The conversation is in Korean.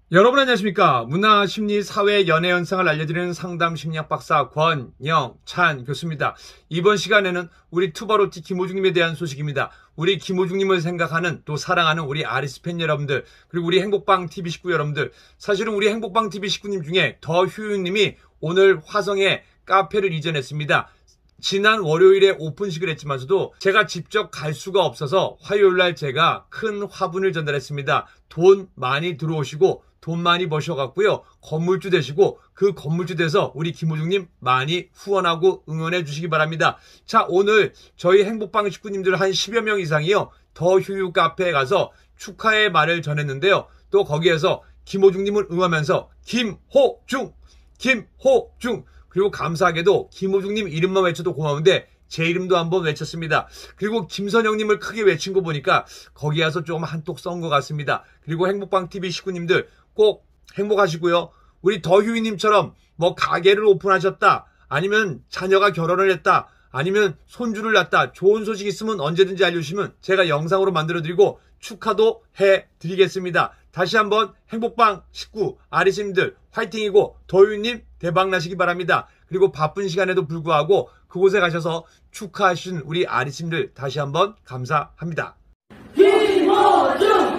여러분 안녕하십니까? 문화, 심리, 사회, 연애 현상을 알려드리는 상담 심리학 박사 권영찬 교수입니다. 이번 시간에는 우리 투바로티 김호중님에 대한 소식입니다. 우리 김호중님을 생각하는 또 사랑하는 우리 아리스 팬 여러분들, 그리고 우리 행복방 TV 식구 여러분들, 사실은 우리 행복방 TV 식구님 중에 더휴유님이 오늘 화성에 카페를 이전했습니다. 지난 월요일에 오픈식을 했지만서도 제가 직접 갈 수가 없어서 화요일날 제가 큰 화분을 전달했습니다. 돈 많이 들어오시고 돈 많이 버셔갖고요. 건물주 되시고 그 건물주 돼서 우리 김호중님 많이 후원하고 응원해 주시기 바랍니다. 자, 오늘 저희 행복방 식구님들 한 10여 명 이상이요. 더휴유 카페에 가서 축하의 말을 전했는데요. 또 거기에서 김호중님을 응원하면서 김호중! 그리고 감사하게도 김호중님 이름만 외쳐도 고마운데 제 이름도 한번 외쳤습니다. 그리고 김선영님을 크게 외친 거 보니까 거기 와서 조금 한턱 쏜 것 같습니다. 그리고 행복방TV 식구님들 꼭 행복하시고요. 우리 더휴이님처럼 뭐 가게를 오픈하셨다, 아니면 자녀가 결혼을 했다, 아니면 손주를 낳았다, 좋은 소식 있으면 언제든지 알려주시면 제가 영상으로 만들어드리고 축하도 해드리겠습니다. 다시 한번 행복방 식구 아리스님들 화이팅이고 더휴이님 대박나시기 바랍니다. 그리고 바쁜 시간에도 불구하고 그곳에 가셔서 축하하신 우리 아리스님들 다시 한번 감사합니다. 김호중!